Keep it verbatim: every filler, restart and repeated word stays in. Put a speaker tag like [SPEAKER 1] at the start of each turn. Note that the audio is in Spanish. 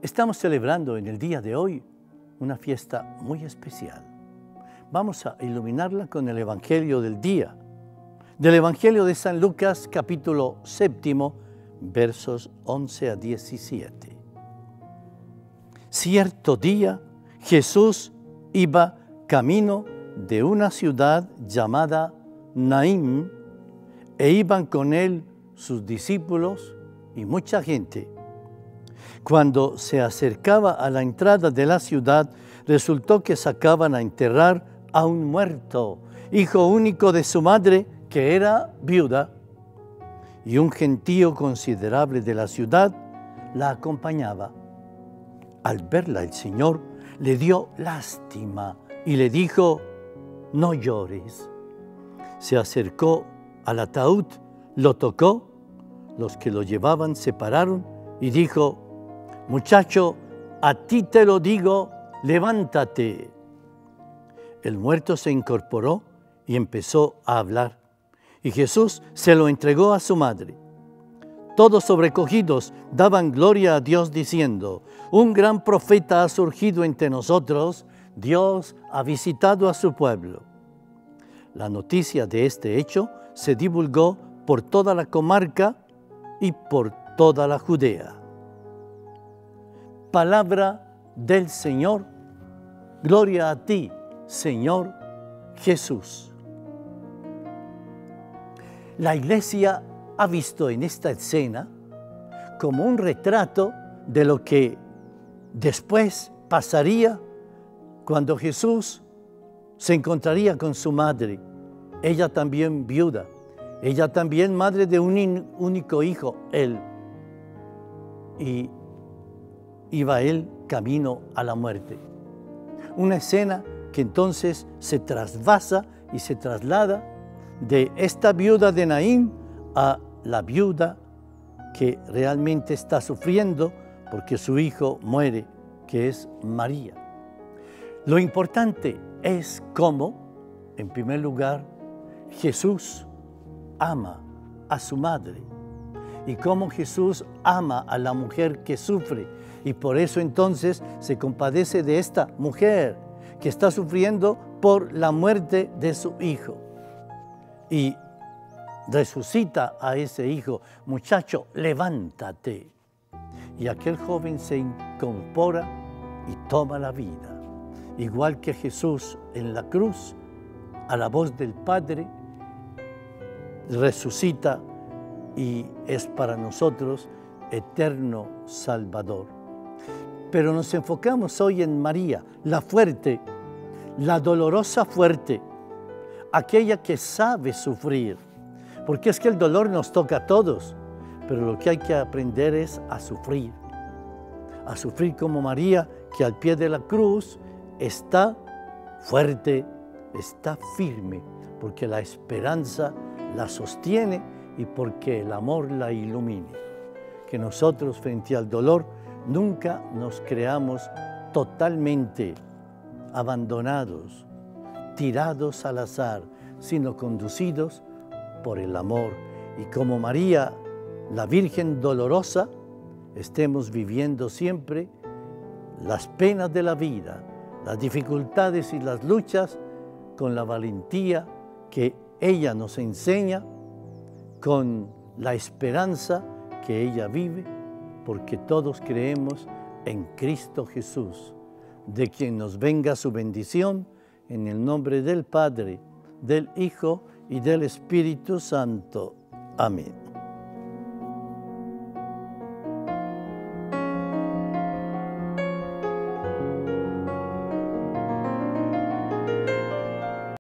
[SPEAKER 1] Estamos celebrando en el día de hoy una fiesta muy especial. Vamos a iluminarla con el Evangelio del día, del Evangelio de San Lucas, capítulo séptimo, versos once a diecisiete. Cierto día, Jesús iba camino de una ciudad llamada Naín, e iban con él sus discípulos y mucha gente. Cuando se acercaba a la entrada de la ciudad, resultó que sacaban a enterrar a un muerto, hijo único de su madre, que era viuda, y un gentío considerable de la ciudad la acompañaba. Al verla el Señor le dio lástima y le dijo: no llores. Se acercó al ataúd, lo tocó, los que lo llevaban se pararon y dijo: muchacho, a ti te lo digo, levántate. El muerto se incorporó y empezó a hablar, y Jesús se lo entregó a su madre. Todos sobrecogidos daban gloria a Dios diciendo: un gran profeta ha surgido entre nosotros, Dios ha visitado a su pueblo. La noticia de este hecho se divulgó por toda la comarca y por toda la Judea. Palabra del Señor. Gloria a ti, Señor Jesús. La Iglesia ha visto en esta escena como un retrato de lo que después pasaría cuando Jesús se encontraría con su madre, ella también viuda, ella también madre de un único hijo, él. Y iba él camino a la muerte. Una escena que entonces se trasvasa y se traslada de esta viuda de Naín a la viuda que realmente está sufriendo porque su hijo muere, que es María. Lo importante es cómo, en primer lugar, Jesús ama a su madre y cómo Jesús ama a la mujer que sufre, y por eso entonces se compadece de esta mujer que está sufriendo por la muerte de su hijo y resucita a ese hijo: muchacho, levántate. Y aquel joven se incorpora y toma la vida. Igual que Jesús en la cruz, a la voz del Padre, resucita y es para nosotros eterno Salvador. Pero nos enfocamos hoy en María, la fuerte, la dolorosa fuerte, aquella que sabe sufrir, porque es que el dolor nos toca a todos, pero lo que hay que aprender es a sufrir, a sufrir como María, que al pie de la cruz está fuerte, está firme, porque la esperanza la sostiene y porque el amor la ilumine. Que nosotros frente al dolor nunca nos creamos totalmente abandonados, tirados al azar, sino conducidos por el amor. Y como María, la Virgen dolorosa, estemos viviendo siempre las penas de la vida, las dificultades y las luchas con la valentía que ella nos enseña, con la esperanza que ella vive, porque todos creemos en Cristo Jesús, de quien nos venga su bendición, en el nombre del Padre, del Hijo y del Espíritu Santo. Amén.